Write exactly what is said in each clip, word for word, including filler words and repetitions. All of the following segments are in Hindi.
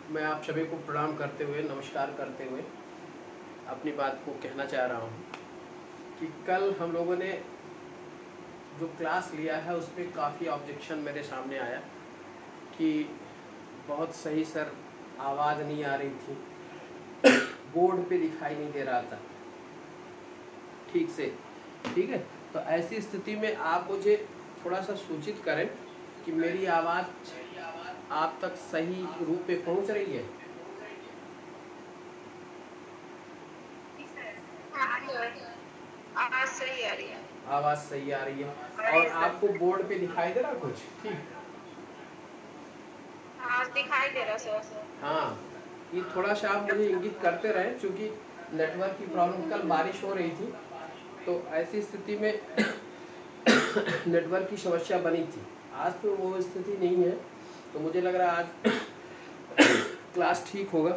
मैं आप सभी को प्रणाम करते हुए, नमस्कार करते हुए अपनी बात को कहना चाह रहा हूँ कि कल हम लोगों ने जो क्लास लिया है उस पर काफ़ी ऑब्जेक्शन मेरे सामने आया कि बहुत सही सर आवाज़ नहीं आ रही थी, बोर्ड पे दिखाई नहीं दे रहा था ठीक से। ठीक है, तो ऐसी स्थिति में आप मुझे थोड़ा सा सूचित करें कि मेरी आवाज़ आप तक सही रूप में पहुंच रही है। आवाज सही आ रही है। आवाज़ सही आ रही है और आपको बोर्ड पे दिखाई दे रहा कुछ? ठीक, हाँ दिखाई दे रहा सर। हाँ, ये थोड़ा सा आप मुझे इंगित करते रहें, क्योंकि नेटवर्क की प्रॉब्लम, कल बारिश हो रही थी तो ऐसी स्थिति में नेटवर्क की समस्या बनी थी। आज तो वो स्थिति नहीं है, तो मुझे लग रहा है आज क्लास ठीक होगा।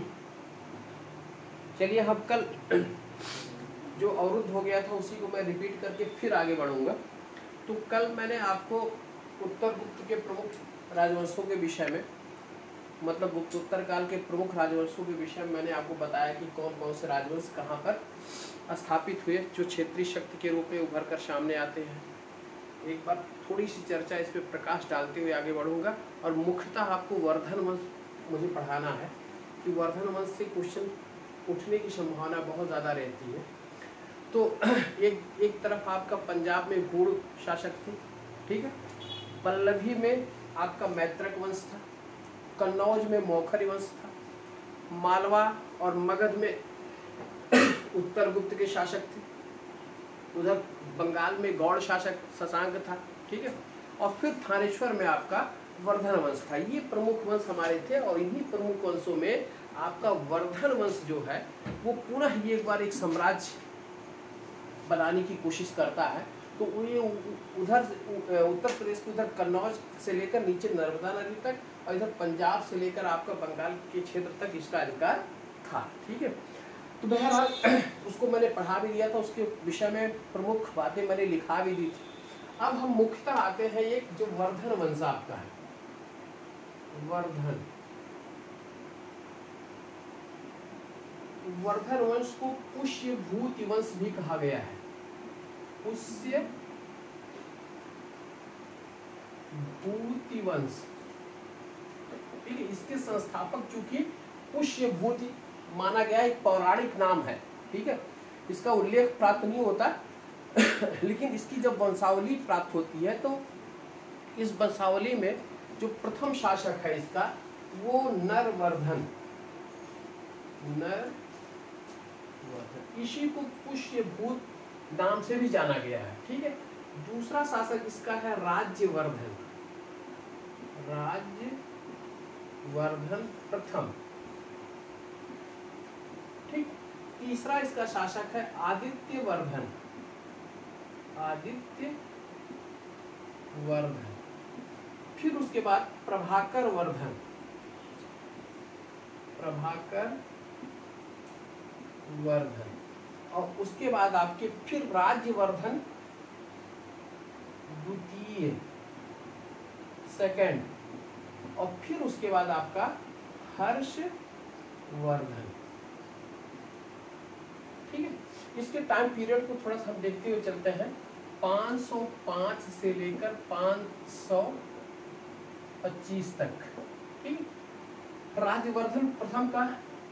चलिए, हम कल जो अवरुद्ध हो गया था उसी को मैं रिपीट करके फिर आगे बढ़ूंगा। तो कल मैंने आपको उत्तर गुप्त के प्रमुख राजवंशों के विषय में, मतलब उत्तर काल के प्रमुख राजवंशों के विषय में मैंने आपको बताया कि कौन कौन से राजवंश कहाँ पर स्थापित हुए, जो क्षेत्रीय शक्ति के रूप में उभर कर सामने आते हैं। एक बार थोड़ी सी चर्चा इस पर प्रकाश डालते हुए आगे बढ़ूंगा। और मुख्यतः आपको वर्धन वंश मुझे पढ़ाना है कि वर्धन वंश से क्वेश्चन उठने की संभावना बहुत ज़्यादा रहती है। तो एक एक तरफ आपका पंजाब में गूढ़ शासक थे, ठीक है, पल्लवी में आपका मैत्रक वंश था, कन्नौज में मौखरी वंश था, मालवा और मगध में उत्तर गुप्त के शासक थे, उधर बंगाल में गौड़ शासक शशांक था, ठीक है, और फिर थानेश्वर में आपका वर्धन वंश था। ये प्रमुख वंश हमारे थे और इन्हीं प्रमुख वंशों में आपका वर्धन वंश जो है वो पुनः ही एक बार एक साम्राज्य बनाने की कोशिश करता है। तो ये उधर उत्तर प्रदेश के उधर कन्नौज से लेकर नीचे नर्मदा नदी तक और इधर पंजाब से लेकर आपका बंगाल के क्षेत्र तक इसका अधिकार था, ठीक है। तो बहरहाल उसको मैंने पढ़ा भी दिया था, उसके विषय में प्रमुख बातें मैंने लिखा भी दी थी। अब हम मुख्यतः आते हैं एक जो वर्धन वंश आपका है, वर्धन वर्धन वंश को पुष्य भूति वंश भी कहा गया है। पुष्य भूति वंश, ठीक है। इसके संस्थापक चूंकि पुष्य भूति माना गया, एक पौराणिक नाम है, ठीक है, इसका उल्लेख प्राप्त नहीं होता लेकिन इसकी जब वंशावली प्राप्त होती है तो इस वंशावली में जो प्रथम शासक है इसका वो नरवर्धन, नरवर्धन, इसी को पुष्यभूत नाम से भी जाना गया है, ठीक है। दूसरा शासक इसका है राज्यवर्धन, राज्यवर्धन प्रथम, ठीक। तीसरा इसका शासक है आदित्यवर्धन, आदित्य वर्धन। फिर उसके बाद प्रभाकर वर्धन, प्रभाकर वर्धन, और उसके बाद आपके फिर राज्यवर्धन द्वितीय, सेकंड, और फिर उसके बाद आपका हर्षवर्धन, ठीक है। इसके टाइम पीरियड को थोड़ा सा हम देखते हुए चलते हैं। पाँच सौ पाँच से लेकर पाँच सौ पच्चीस तक, ठीक है। राज्यवर्धन प्रथम का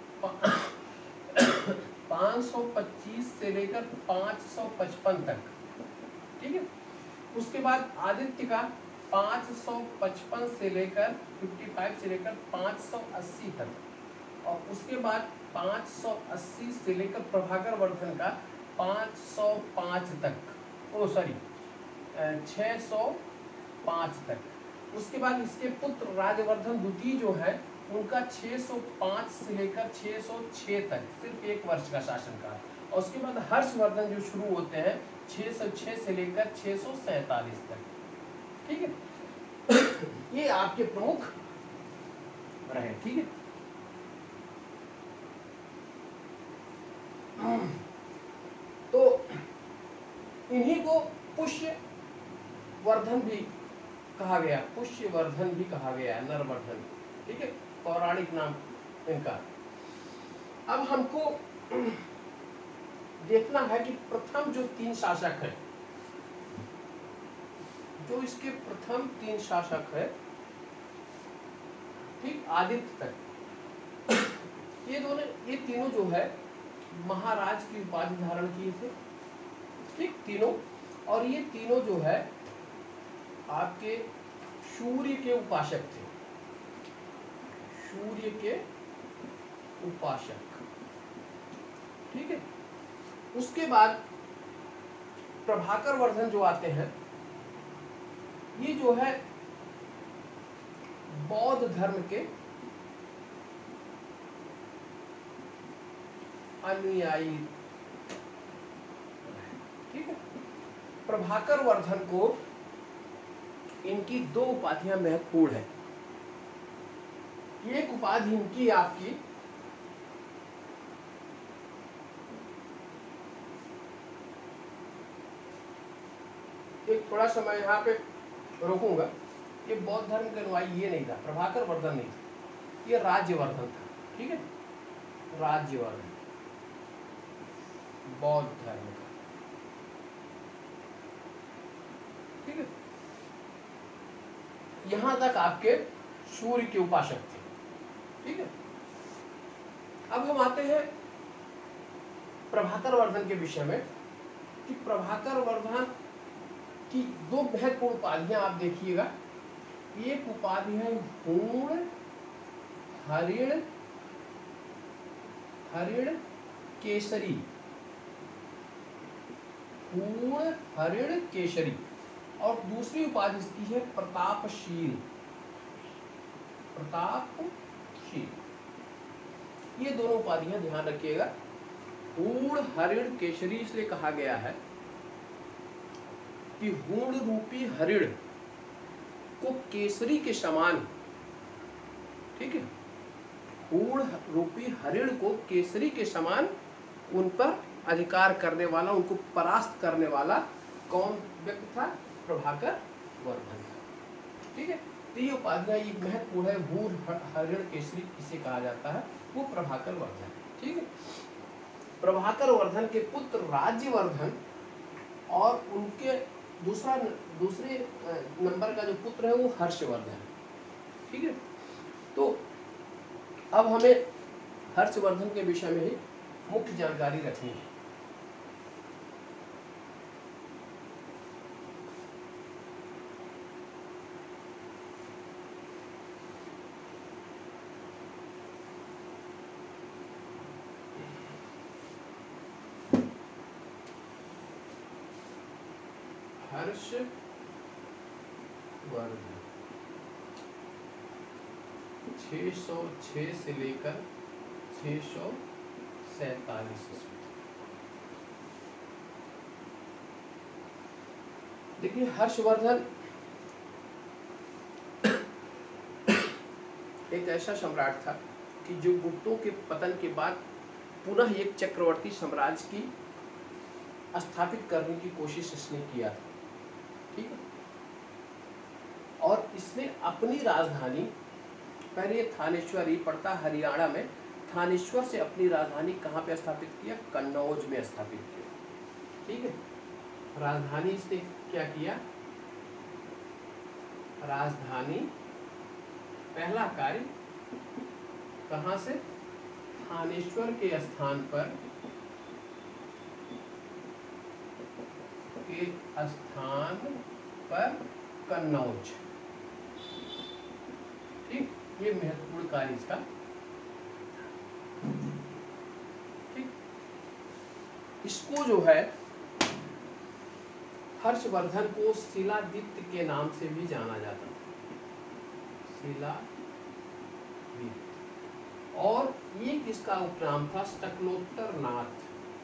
पाँच सौ पच्चीस से लेकर पाँच सौ पचपन तक, ठीक है। उसके बाद आदित्य का पाँच सौ पचपन से लेकर पचपन से लेकर पाँच सौ अस्सी तक, और उसके बाद पाँच सौ अस्सी से लेकर प्रभाकर वर्धन का पाँच सौ पाँच तक, ओ सॉरी छः सौ पाँच तक। उसके बाद इसके पुत्र राजवर्धन द्वितीय जो है उनका छः सौ पाँच से लेकर छः सौ छः तक, सिर्फ एक वर्ष का शासनकाल। और उसके बाद हर्षवर्धन जो शुरू होते हैं छः सौ छः से लेकर छः सौ सैंतालीस तक, ठीक है। ये आपके प्रमुख रहे, ठीक है। तो इन्हीं को पुष्य वर्धन भी कहा गया, पुष्यवर्धन भी कहा गया है, नरवर्धन, ठीक है। पौराणिक नाम इनका। अब हमको देखना है कि प्रथम जो तीन शासक है, जो इसके प्रथम तीन शासक है, ठीक, आदित्य तक, ये दोनों, ये तीनों जो है महाराज की उपाधि धारण किए थे, ठीक, तीनों। और ये तीनों जो है आपके सूर्य के उपासक थे, सूर्य के उपासक, ठीक है। उसके बाद प्रभाकर वर्धन जो आते हैं, ये जो है बौद्ध धर्म के अनुयायी, ठीक है। प्रभाकर वर्धन को इनकी दो उपाधियां महत्वपूर्ण है। एक उपाधि इनकी आपकी एक थोड़ा समय यहाँ पे रोकूंगा। ये बौद्ध धर्म के अनुयायी ये नहीं था, प्रभाकर वर्धन नहीं था, ये राज्यवर्धन था, ठीक है, राज्यवर्धन बौद्ध धर्म का, ठीक है। यहां तक आपके सूर्य के उपासक थे, ठीक है। अब हम आते हैं प्रभाकर वर्धन के विषय में कि प्रभाकर वर्धन की दो महत्वपूर्ण उपाधियां आप देखिएगा। एक उपाधि है हूण हरिण हरिण केसरी, हूण हरिण केसरी, और दूसरी उपाधि इसकी है प्रतापशील, प्रतापशील। ये दोनों उपाधियां ध्यान रखिएगा। हूण हरिण केसरी इसलिए कहा गया है कि हूण रूपी हरिण को केसरी के समान, ठीक है, हूण रूपी हरिण को केसरी के समान उन पर अधिकार करने वाला, उनको परास्त करने वाला कौन व्यक्ति था? प्रभाकर वर्धन, ठीक है। तो ये उपाधियां ये महत्वपूर्ण है। हूण हरिण केसरी किसे कहा जाता है? वो प्रभाकर वर्धन, ठीक है। प्रभाकर वर्धन के पुत्र राज्यवर्धन और उनके दूसरा दूसरे नंबर का जो पुत्र है वो हर्षवर्धन, ठीक है। तो अब हमें हर्षवर्धन के विषय में ही मुख्य जानकारी रखनी है। हर्षवर्धन छह सौ छह से लेकर छह सौ सैतालीस ईस्वी। देखिए हर्षवर्धन एक ऐसा सम्राट था कि जो गुप्तों के पतन के बाद पुनः एक चक्रवर्ती साम्राज्य की स्थापित करने की कोशिश इसने किया था, ठीक है। और इसने अपनी राजधानी, पहले थानेश्वर ही पड़ता हरियाणा में, थानेश्वर से अपनी राजधानी कहाँ पे स्थापित किया? कन्नौज में स्थापित किया, ठीक है। राजधानी इसने क्या किया? राजधानी पहला कार्य कहाँ से? थानेश्वर के स्थान पर के स्थान पर कन्नौज, ठीक। ये महत्वपूर्ण कार्य इसका, ठीक। इसको जो है हर्षवर्धन को शिलादित्य के नाम से भी जाना जाता था, शिलादित्य। और एक इसका उपनाम था शकलोत्तर नाथ,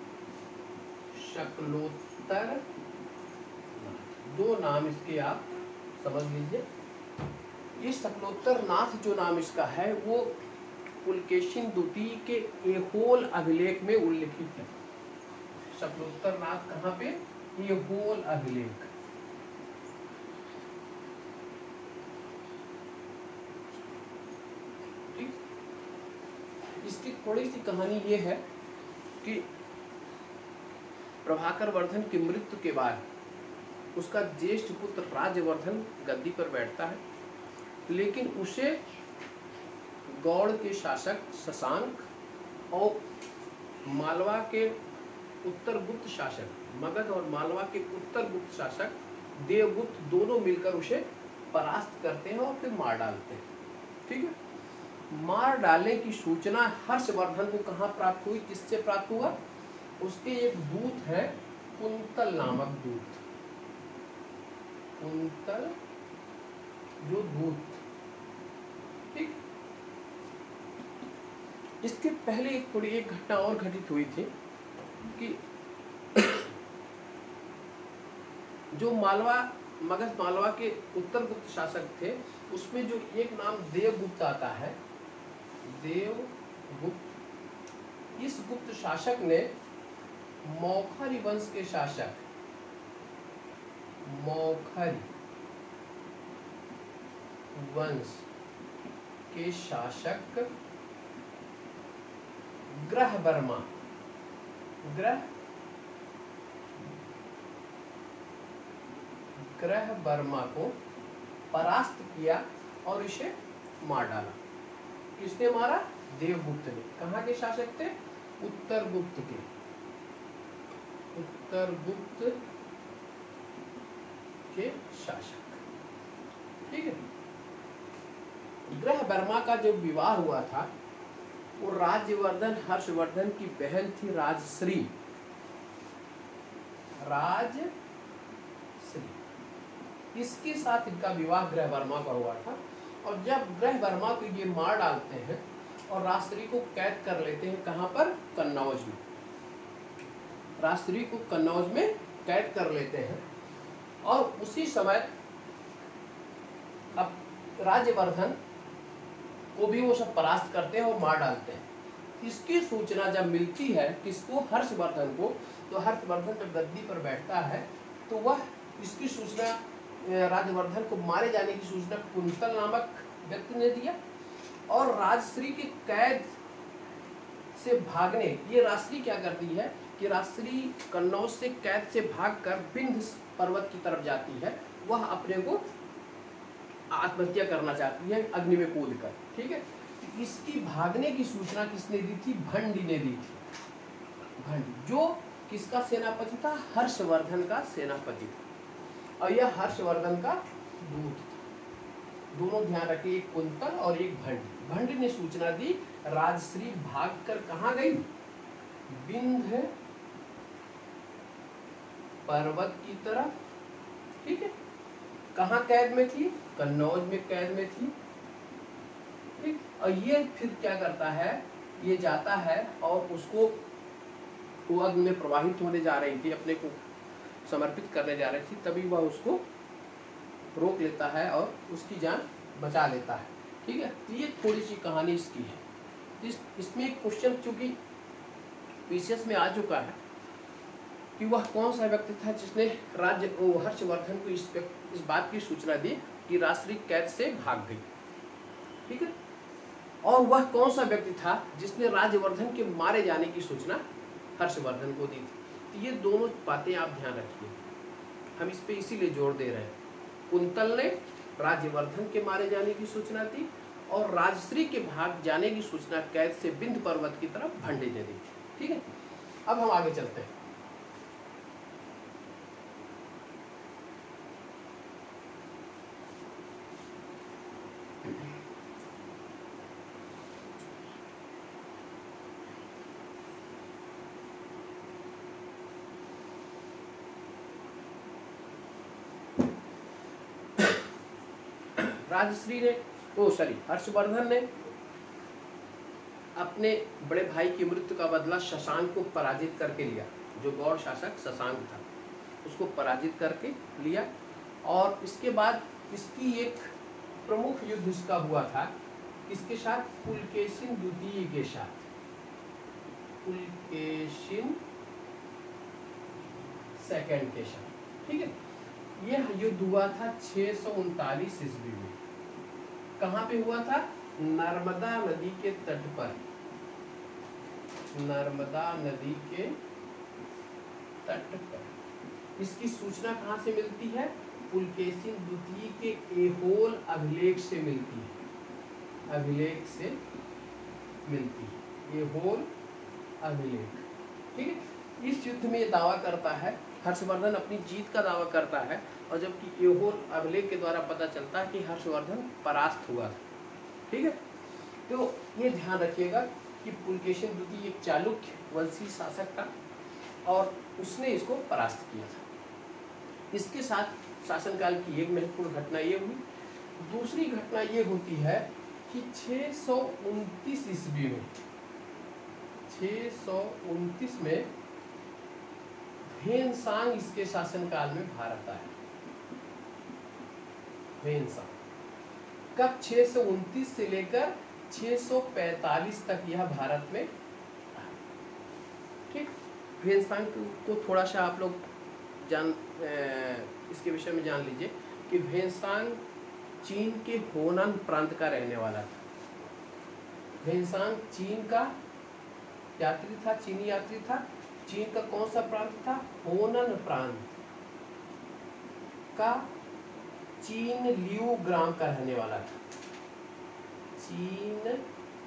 शकलोत्तर। दो नाम इसके आप समझ लीजिए। ये शकलोत्तर नाथ जो नाम इसका है वो पुलकेशिन द्वितीय के एहोल अभिलेख में उल्लिखित है। शकलोत्तर नाथ कहाँ पे? एहोल अभिलेख, ठीक। इसकी थोड़ी सी कहानी ये है कि प्रभाकर वर्धन की मृत्यु के बाद उसका ज्येष्ठ पुत्र राज्यवर्धन गद्दी पर बैठता है, लेकिन उसे गौड़ के शासक शशांक और मालवा के उत्तर गुप्त शासक मगध और मालवा के उत्तर गुप्त शासक देवगुप्त दोनों मिलकर उसे परास्त करते हैं और फिर मार डालते हैं। ठीक है, मार डालने की सूचना हर्षवर्धन को कहाँ प्राप्त हुई, किससे प्राप्त हुआ? उसके एक दूत है कुंतल नामक दूत, कुंतल जो दूत। ठीक, इसके पहले एक थोड़ी एक घटना और घटित हुई थी कि जो मालवा मगध मालवा के उत्तर गुप्त शासक थे उसमें जो एक नाम देवगुप्त आता है, देवगुप्त, इस गुप्त शासक ने मौखरी वंश के शासक मौखरी वंश के शासक ग्रह वर्मा ग्रह ग्रह वर्मा को परास्त किया और इसे मार डाला। किसने मारा? देवगुप्त ने। कहाँ के शासक थे? उत्तर गुप्त के, उत्तर गुप्त के शासक। ठीक है, ग्रह वर्मा का जो विवाह हुआ था वो राज्यवर्धन हर्षवर्धन की बहन थी राजश्री, राजश्री, इसके साथ इनका विवाह ग्रह वर्मा का हुआ था। और जब ग्रह वर्मा को ये मार डालते हैं और राजश्री को कैद कर लेते हैं, कहाँ पर? कन्नौज में। राजश्री को कन्नौज में कैद कर लेते हैं और उसी समय अब राज्यवर्धन को भी वो सब परास्त करते हैं और मार डालते हैं। इसकी सूचना जब मिलती है किसको? हर्षवर्धन को। तो हर्षवर्धन जब गद्दी पर बैठता है तो वह इसकी सूचना राज्यवर्धन को मारे जाने की सूचना कुंतल नामक व्यक्ति ने दिया और राजश्री के कैद से भागने, ये राजश्री क्या करती है कि राजश्री कन्नौज से कैद से भागकर विंध्य पर्वत की तरफ जाती है। वह अपने को आत्महत्या करना चाहती है अग्नि में कूद कर। ठीक है, इसकी भागने की सूचना किसने दी थी? भंडी ने दी थी। भंडी जो किसका सेनापति था? हर्षवर्धन का सेनापति था और यह हर्षवर्धन का दूत था। दोनों ध्यान रखिए, एक कुंतल और एक भंडी। भंडी ने सूचना दी, राजश्री भागकर कहाँ गई? विंध्य पर्वत की तरफ। ठीक है, कहाँ कैद में थी? कन्नौज में कैद में थी। ठीक, और ये फिर क्या करता है? ये जाता है और उसको वो अग्नि में प्रवाहित होने जा रही थी, अपने को समर्पित करने जा रही थी, तभी वह उसको रोक लेता है और उसकी जान बचा लेता है। ठीक है, तो ये थोड़ी सी कहानी इसकी है। इस इसमें एक क्वेश्चन चूंकि पीसीएस में आ चुका है कि वह कौन सा व्यक्ति था जिसने राज्य हर्षवर्धन को इस इस बात की सूचना दी कि राजश्री कैद से भाग गई। ठीक है, और वह कौन सा व्यक्ति था जिसने राज्यवर्धन के मारे जाने की सूचना हर्षवर्धन को दी थी। तो ये दोनों बातें आप ध्यान रखिए, हम इस पे इसीलिए जोर दे रहे हैं। कुंतल ने राज्यवर्धन के मारे जाने की सूचना दी और राजश्री के भाग जाने की सूचना कैद से विंध्य पर्वत की तरफ भंडी ने दी थी। ठीक है, अब हम आगे चलते हैं। राजश्री ने ओ सॉरी हर्षवर्धन ने अपने बड़े भाई की मृत्यु का बदला शशांक को पराजित करके लिया। जो गौड़ शासक शशांक था उसको पराजित करके लिया और इसके बाद इसकी एक प्रमुख युद्ध इसका हुआ था किसके साथ? पुलकेशिन द्वितीय के साथ। पुलकेशिन सेकंड के साथ। ठीक है, यह युद्ध हुआ था छह सौ उनतालीस ईस्वी में। कहाँ पे हुआ था? नर्मदा नदी के तट पर। नर्मदा नदी के तट पर। इसकी सूचना कहाँ से मिलती है? पुलकेशिन द्वितीय के ऐहोल अभिलेख से मिलती है, अभिलेख से मिलती है, ऐहोल अभिलेख। ठीक है, इस युद्ध में ये दावा करता है, हर्षवर्धन अपनी जीत का दावा करता है, और जबकि ऐहोल अभिलेख के द्वारा पता चलता है कि हर्षवर्धन परास्त हुआ था। ठीक है, तो ये ध्यान रखिएगा कि पुलकेशिन द्वितीय एक चालुक्य वंशी शासक था और उसने इसको परास्त किया था। इसके साथ शासनकाल की एक महत्वपूर्ण घटना ये हुई। दूसरी घटना ये होती है कि छः सौ उनतीस ईस्वी में छः सौ उनतीस में भेनसांग इसके शासनकाल में भारत आया। भेनसांग कब? छः सौ उनतीस से लेकर छः सौ पैंतालीस तक यह भारत में। ठीक, भेनसांग को थोड़ा सा आप लोग जान इसके विषय में जान लीजिए कि भेनसांग चीन के होनन प्रांत का रहने वाला था। भेनसांग चीन का यात्री था, चीनी यात्री था। चीन का कौन सा प्रांत था? होनन प्रांत का चीन लियू ग्राम का रहने वाला था। चीन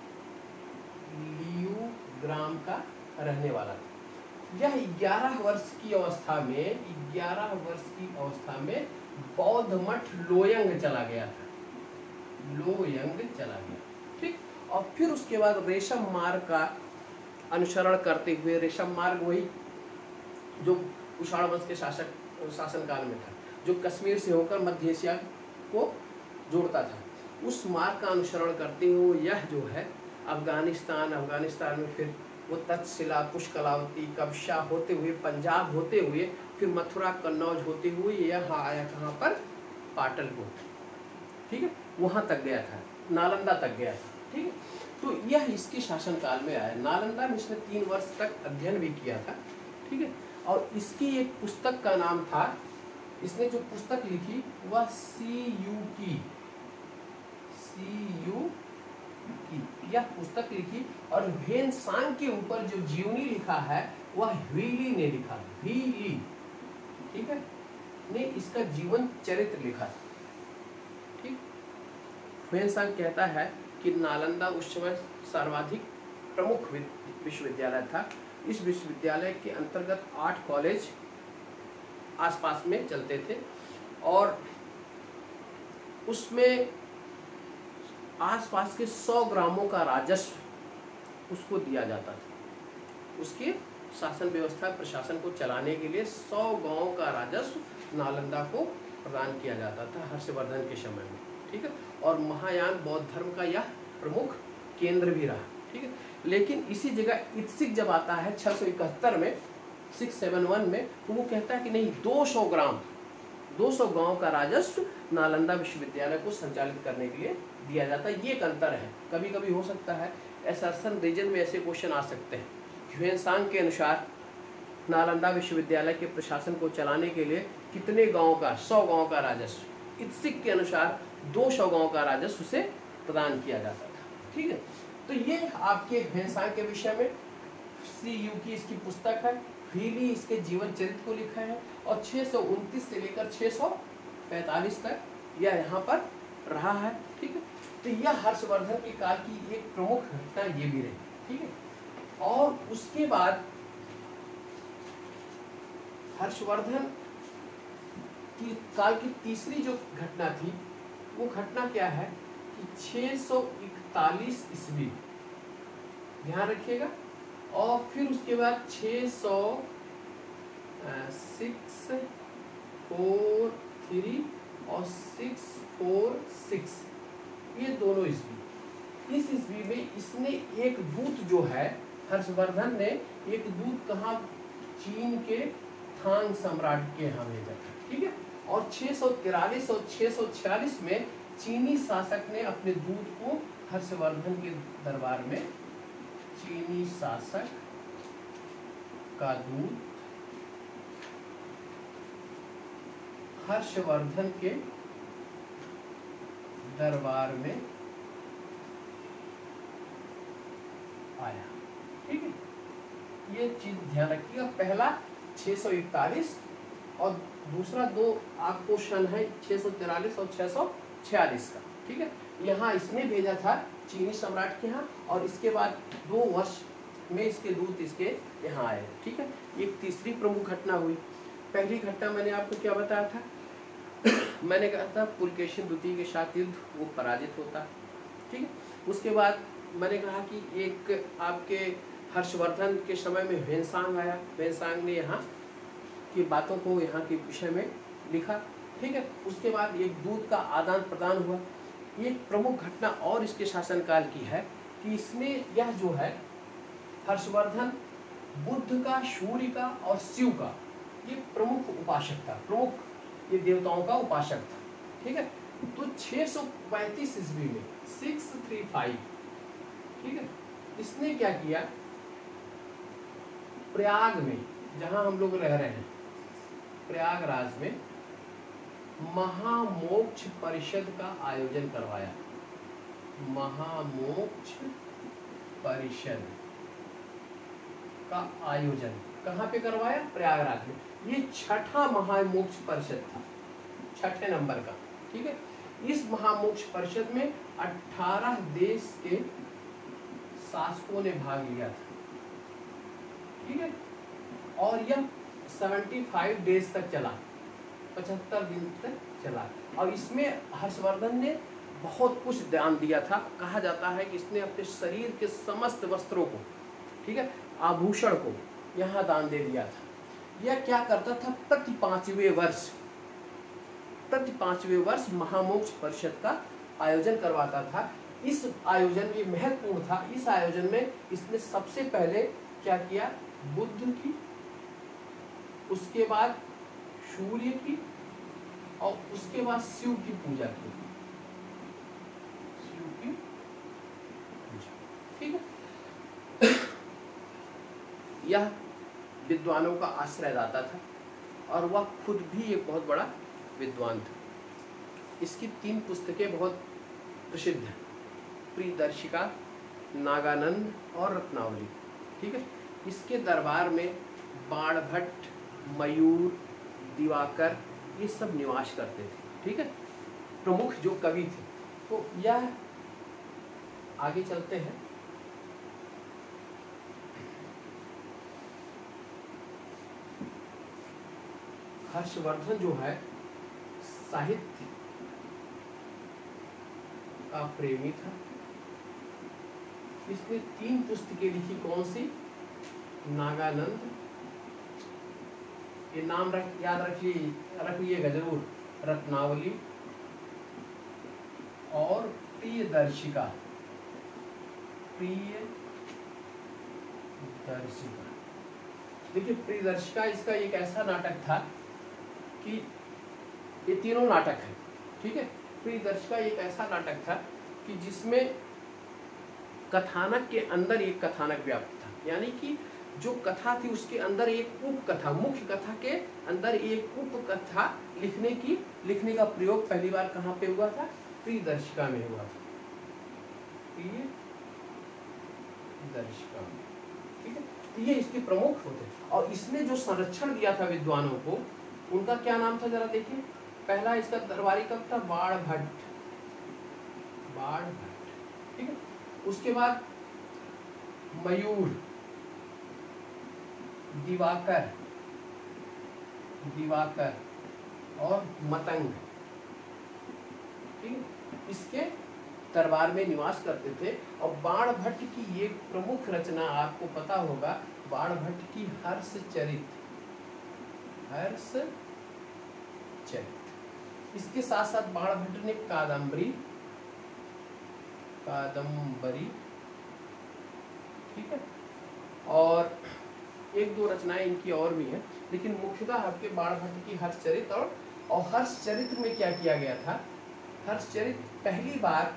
लियू ग्राम का रहने वाला था। यह ग्यारह वर्ष की अवस्था में ग्यारह वर्ष की अवस्था में बौद्ध मठ लोयंग चला गया था। लोयंग चला गया। ठीक, और फिर उसके बाद रेशम मार्ग का अनुसरण करते हुए, रेशम मार्ग वही जो कुषाण वंश के शासक शासनकाल में था, जो कश्मीर से होकर मध्य एशिया को जोड़ता था, उस मार्ग का अनुसरण करते हुए यह जो है अफगानिस्तान अफगानिस्तान में फिर वो तक्षशिला, पुष्कलावती, कबशा होते हुए, पंजाब होते हुए, फिर मथुरा, कन्नौज होते हुए यहाँ आया। कहाँ पर? पाटलिपुत्र। ठीक है, वहाँ तक गया था, नालंदा तक गया था। ठीक है, तो यह इसके शासनकाल में आया। नालंदा में इसने तीन वर्ष तक अध्ययन भी किया था। ठीक है, और इसकी एक पुस्तक का नाम था, इसने जो पुस्तक लिखी वह सी यू की सी यू की यह पुस्तक लिखी, और भेनसांग के ऊपर जो जीवनी लिखा है वह ह्वीली ने लिखा। ह्वीली, ठीक है, ने इसका जीवन चरित्र लिखा। ठीक, भेनसांग कहता है कि नालंदा उस समय सर्वाधिक प्रमुख विश्वविद्यालय था। इस विश्वविद्यालय के अंतर्गत आठ कॉलेज आसपास में चलते थे, और उसमें आसपास के सौ ग्रामों का राजस्व उसको दिया जाता था। उसके शासन व्यवस्था, प्रशासन को चलाने के लिए सौ गांवों का राजस्व नालंदा को प्रदान किया जाता था हर्षवर्धन के समय में। ठीक है, और महायान बौद्ध धर्म का यह प्रमुख केंद्र भी रहा। ठीक है, लेकिन इसी जगह इत्सिक जब आता है छह सौ इकहत्तर में, सिक्स सेवन वन में, तो वो कहता है कि नहीं, दो सौ ग्राम दो सौ गांव का राजस्व नालंदा विश्वविद्यालय को संचालित करने के लिए दिया जाता है। ये एक अंतर है। कभी कभी हो सकता है असर्सन रीजन में ऐसे क्वेश्चन आ सकते हैं। ह्वेनसांग के अनुसार नालंदा विश्वविद्यालय के प्रशासन को चलाने के लिए कितने गांव का? सौ गांव का राजस्व। इत्सिक के अनुसार दो सौ गांव का राजस्व से प्रदान किया जाता था। ठीक है, तो ये आपके ह्वेनसांग के विषय में सी यू की इसकी पुस्तक है। ह्वीली इसके जीवन चरित्र को लिखा है, और छः सौ उनतीस से लेकर छः सौ पैंतालीस तक यह यहाँ पर रहा है। ठीक है, तो यह हर्षवर्धन के काल की एक प्रमुख घटना ये भी रही। ठीक है, और उसके बाद हर्षवर्धन की काल की तीसरी जो घटना थी, वो घटना क्या है कि छः सौ इकतालीस ईस्वी, ध्यान रखिएगा, और फिर उसके बाद छः सौ सिक्स फोर थ्री और सिक्स फोर सिक्स, ये दोनों ईस्वी। इस ईस्वी में इसने एक दूत जो है, हर्षवर्धन ने एक दूत कहाँ? चीन के थांग सम्राट के यहाँ भेजा। ठीक है, और छः सौ तिरालीस और छः सौ छियालीस में चीनी शासक ने अपने दूत को हर्षवर्धन के दरबार में, चीनी शासक का दूत हर्षवर्धन के दरबार में आया। ठीक है, ये चीज ध्यान रखिएगा, पहला छह सौ इकतालीस और दूसरा दो आपको सन है छह सौ तिरालीस और छह सौ छियालीस का, ठीक है। यहाँ इसने भेजा था चीनी सम्राट के यहाँ, और इसके बाद दो वर्ष में इसके दूत इसके यहाँ आए, ठीक है। एक तीसरी प्रमुख घटना हुई। पहली घटना मैंने आपको क्या बताया था मैंने कहा था पुलकेशिन द्वितीय के साथ युद्ध वो पराजित होता, ठीक है। उसके बाद मैंने कहा कि एक आपके हर्षवर्धन के समय में वेनसांग आया, वेनसांग ने यहाँ की बातों को यहाँ के विषय में लिखा, ठीक है। उसके बाद एक दूत का आदान प्रदान हुआ। एक प्रमुख घटना और इसके शासनकाल की है कि इसने यह जो है हर्षवर्धन बुद्ध का, सूर्य का और शिव का ये प्रमुख उपासक था, प्रमुख ये देवताओं का उपासक था, ठीक है। तो छह सौ पैंतीस ईस्वी में सिक्स थ्री फाइव, ठीक है, इसने क्या किया, प्रयाग में जहां हम लोग रह रहे हैं प्रयागराज में महामोक्ष परिषद का आयोजन करवाया। महामोक्ष परिषद का आयोजन कहाँ पे करवाया? प्रयागराज में। ये छठा महामोक्ष परिषद था, छठे नंबर का, ठीक है। इस महामोक्ष परिषद में अठारह देश के शासकों ने भाग लिया था, ठीक है। और यह पचहत्तर डेज तक चला, पचहत्तर दिन तक चला। और इसमें हर्षवर्धन ने बहुत कुछ दान दिया था। कहा जाता है कि इसने अपने शरीर के समस्त वस्त्रों को, ठीक है, आभूषण को यहाँ दान दे दिया था। यह क्या करता था, प्रति पांचवें वर्ष प्रति पांचवें वर्ष महामोक्ष परिषद का आयोजन करवाता था। इस आयोजन ये महत्वपूर्ण था। इस आयोजन में इसने सबसे पहले क्या किया, बुद्ध की, उसके बाद सूर्य की और उसके बाद शिव की पूजा की, शिव की पूजा, ठीक है। यह विद्वानों का आश्रयदाता था और वह खुद भी एक बहुत बड़ा विद्वान था। इसकी तीन पुस्तकें बहुत प्रसिद्ध हैं, प्रियदर्शिका, नागानंद और रत्नावली, ठीक है। इसके दरबार में बाणभट्ट, मयूर, दिवाकर ये सब निवास करते थे, ठीक है, प्रमुख जो कवि थे। तो यह आगे चलते हैं। हर्षवर्धन जो है साहित्य का प्रेमी था। इसने तीन पुस्तकें लिखी, कौन सी? नागानंद, ये नाम रख याद रखिए रखिएगा जरूर, रत्नावली और प्रियदर्शिका, प्रियदर्शिका। देखिए प्रियदर्शिका इसका एक ऐसा नाटक था कि ये तीनों नाटक है, ठीक है। प्रियदर्शिका एक ऐसा नाटक था कि जिसमें कथानक के अंदर एक कथानक व्याप्त था, यानी कि जो कथा थी उसके अंदर एक उप कथा, मुख्य कथा के अंदर एक उप कथा लिखने की लिखने का प्रयोग पहली बार कहाँ पे हुआ था? प्रियदर्शिका में हुआ था, प्रियदर्शिका में, ठीक है। तो ये इसके प्रमुख होते। और इसने जो संरक्षण दिया था विद्वानों को, उनका क्या नाम था जरा देखिए। पहला इसका दरबारी कब था? बाणभट्ट, बाणभट्ट, ठीक है। उसके बाद मयूर, दिवाकर, दिवाकर और मतंग, ठीक है, इसके दरबार में निवास करते थे। और बाणभट्ट की एक प्रमुख रचना आपको पता होगा, बाणभट्ट की हर्षचरित, हर्षचरित। इसके साथ साथ बाणभट्ट ने कादम्बरी, कादम्बरी, ठीक है, और एक दो रचनाएं इनकी और भी हैं, लेकिन मुख्यतः आपके बाणभट्ट की हर्षचरित। और और हर्षचरित में क्या किया गया था? हर्षचरित पहली बार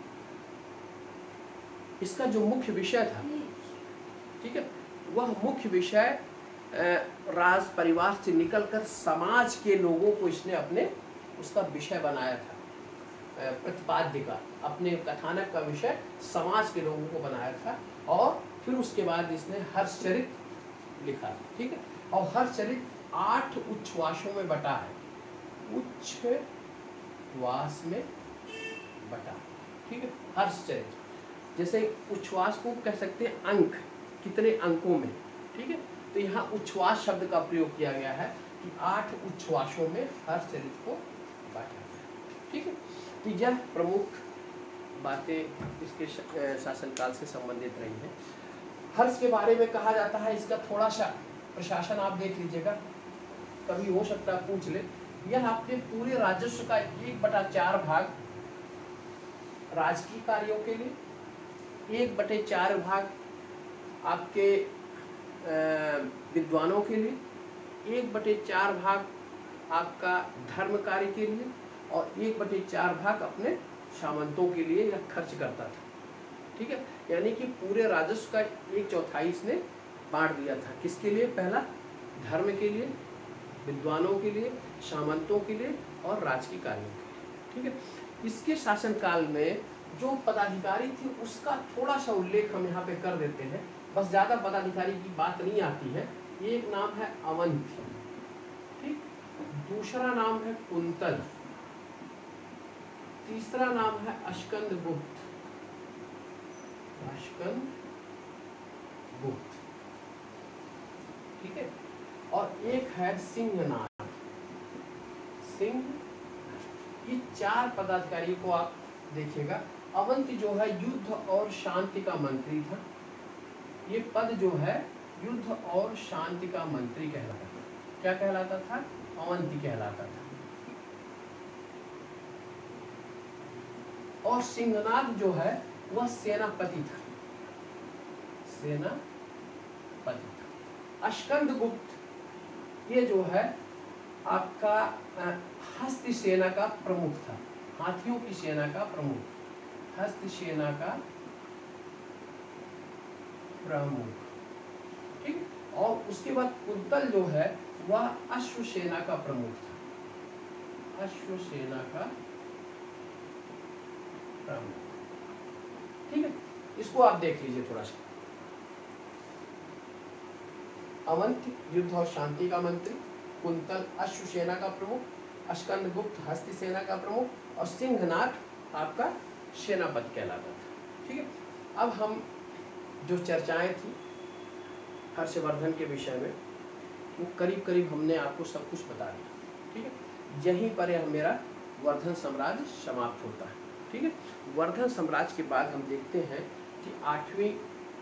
इसका जो मुख्य विषय था, ठीक है, वह मुख्य विषय राज परिवार से निकलकर समाज के लोगों को इसने अपने उसका विषय बनाया था। प्रतिपाद्य का, अपने कथानक का विषय समाज के लोगों को बनाया था। और फिर उसके बाद इसने हर्षचरित लिखा है, ठीक है। और हर चरित्र आठ उच्छ्वासों में बटा है, उच्छ्वास में बटा, ठीक है, हर चरित्र। जैसे उच्छ्वास को कह सकते हैं अंक, कितने अंकों में, ठीक है। तो यहाँ उच्छ्वास शब्द का प्रयोग किया गया है कि आठ उच्छ्वासों में हर चरित्र को बांटा गया, ठीक है। तो यह प्रमुख बातें इसके शासनकाल से संबंधित रही हैं। हर्ष के बारे में कहा जाता है, इसका थोड़ा सा प्रशासन आप देख लीजिएगा, कभी हो सकता है पूछ ले। यह आपके पूरे राजस्व का एक बटा चार भाग राजकीय कार्यों के लिए, एक बटे चार भाग आपके विद्वानों के लिए, एक बटे चार भाग आपका धर्म कार्य के लिए और एक बटे चार भाग अपने सामंतों के लिए यह खर्च करता था, ठीक है। यानी कि पूरे राजस्व का एक चौथाई इसने बांट दिया था। किसके लिए? पहला धर्म के लिए, विद्वानों के लिए, सामंतों के लिए और राजकीय कार्यों के लिए, ठीक है। इसके शासनकाल में जो पदाधिकारी थे उसका थोड़ा सा उल्लेख हम यहाँ पे कर देते हैं, बस ज़्यादा पदाधिकारी की बात नहीं आती है। एक नाम है अवंती, ठीक, दूसरा नाम है कुंतल, तीसरा नाम है अस्कंदगुप्त, अस्कंदगुप्त, ठीक है, और एक है सिंहनाथ, सिंह। ये चार पदाधिकारी को आप देखिएगा। अवंती जो है युद्ध और शांति का मंत्री था, ये पद जो है युद्ध और शांति का मंत्री कहलाता था। क्या कहलाता था? अवंती कहलाता था। और सिंहनाथ जो है वह सेनापति था, सेनापति था। अस्कंदगुप्त ये जो है आपका हस्त सेना का प्रमुख था, हाथियों की सेना का प्रमुख, हस्त सेना का प्रमुख, ठीक। और उसके बाद कुंतल जो है वह अश्व सेना का प्रमुख था, अश्व सेना का प्रमुख, ठीक है। इसको आप देख लीजिए थोड़ा सा। अवंत युद्ध और शांति का मंत्री, कुंतल अश्व सेना का प्रमुख, अस्कंदगुप्त हस्ती सेना का प्रमुख और सिंहनाथ आपका सेनापति कहलाता था, ठीक है। अब हम जो चर्चाएं थी हर्षवर्धन के विषय में वो करीब करीब हमने आपको सब कुछ बता दिया, ठीक है। यहीं पर यह मेरा वर्धन साम्राज्य समाप्त होता है, ठीक है। वर्धन साम्राज्य के बाद हम देखते हैं कि आठवीं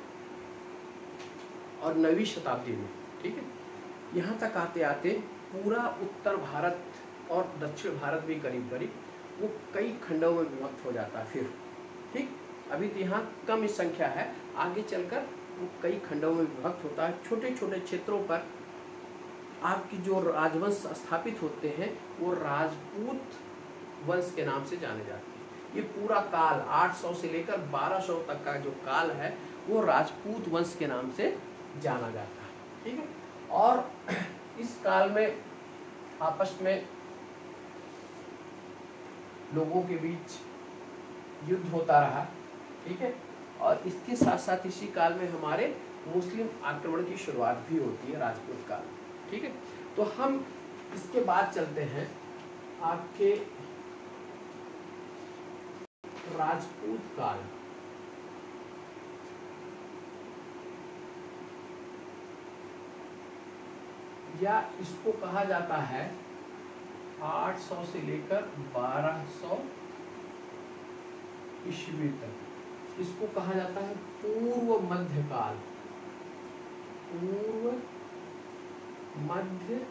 और नवीं शताब्दी में, ठीक है, यहाँ तक आते आते पूरा उत्तर भारत और दक्षिण भारत भी करीब करीब वो कई खंडों में विभक्त हो जाता है फिर, ठीक। अभी तो यहाँ कम ही संख्या है, आगे चलकर वो कई खंडों में विभक्त होता है। छोटे छोटे क्षेत्रों पर आपकी जो राजवंश स्थापित होते हैं वो राजपूत वंश के नाम से जाने जाते हैं। ये पूरा काल आठ सौ से लेकर बारह सौ तक का जो काल है वो राजपूत वंश के नाम से जाना जाता है, ठीक है। और इस काल में आपस में लोगों के बीच युद्ध होता रहा, ठीक है। और इसके साथ साथ इसी काल में हमारे मुस्लिम आक्रमण की शुरुआत भी होती है, राजपूत काल, ठीक है। तो हम इसके बाद चलते हैं आपके राजपूत काल। या इसको कहा जाता है आठ सौ से लेकर बारह सौ ईस्वी तक, इसको कहा जाता है पूर्व मध्यकाल, पूर्व मध्य,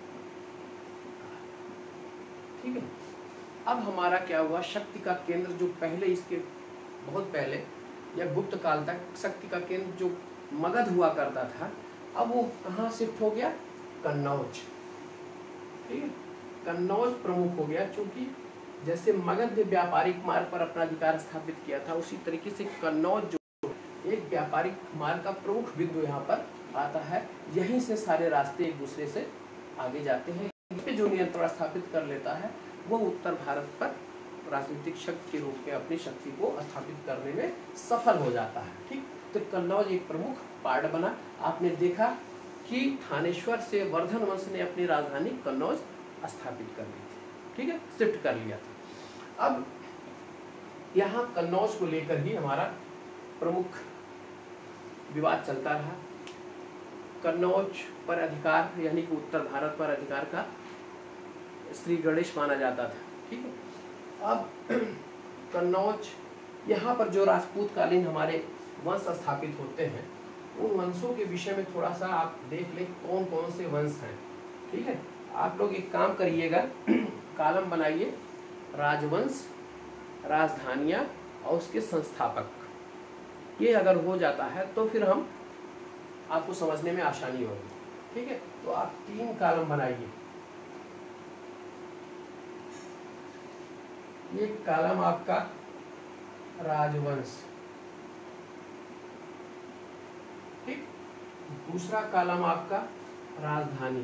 ठीक है। अब हमारा क्या हुआ, शक्ति का केंद्र जो पहले इसके बहुत पहले या गुप्त काल तक शक्ति का केंद्र जो मगध हुआ करता था, अब वो कहाँ शिफ्ट हो गया? कन्नौज, ठीक है। कन्नौज प्रमुख हो गया, क्योंकि जैसे मगध ने व्यापारिक मार्ग पर अपना अधिकार स्थापित किया था, उसी तरीके से कन्नौज जो एक व्यापारिक मार्ग का प्रमुख बिंदु यहाँ पर आता है। यहीं से सारे रास्ते एक दूसरे से आगे जाते हैं। जो नियंत्रण स्थापित कर लेता है वो उत्तर भारत पर राजनीतिक शक्ति के रूप में अपनी शक्ति को स्थापित करने में सफल हो जाता है, ठीक। तो कन्नौज एक प्रमुख पार्ट बना। आपने देखा कि थानेश्वर से वर्धन वंश ने अपनी राजधानी कन्नौज स्थापित कर ली थी, ठीक है, शिफ्ट कर लिया था। अब यहाँ कन्नौज को लेकर ही हमारा प्रमुख विवाद चलता रहा। कन्नौज पर अधिकार यानी कि उत्तर भारत पर अधिकार का श्री गणेश माना जाता था, ठीक है। अब कन्नौज यहाँ पर जो राजपूत कालीन हमारे वंश स्थापित होते हैं, उन वंशों के विषय में थोड़ा सा आप देख लें कौन कौन से वंश हैं, ठीक है। आप लोग एक काम करिएगा, कॉलम बनाइए, राजवंश, राजधानियाँ और उसके संस्थापक। ये अगर हो जाता है तो फिर हम आपको समझने में आसानी होगी, ठीक है। तो आप तीन कॉलम बनाइए। एक कॉलम आपका राजवंश, ठीक, दूसरा कॉलम आपका राजधानी,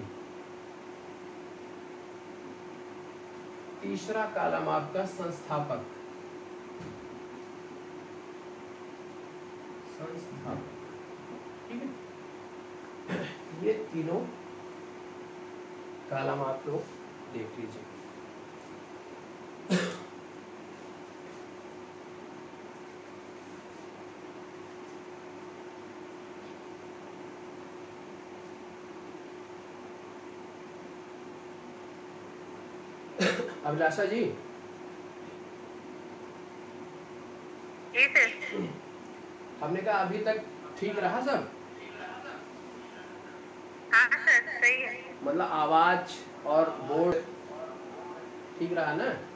तीसरा कॉलम आपका संस्थापक, संस्थापक, ठीक है। ये तीनों कॉलम आप लोग देख लीजिए। अभिलाषा जी, हमने कहा अभी तक ठीक रहा सब? हाँ सर, सही है। मतलब आवाज और बोर्ड ठीक रहा ना?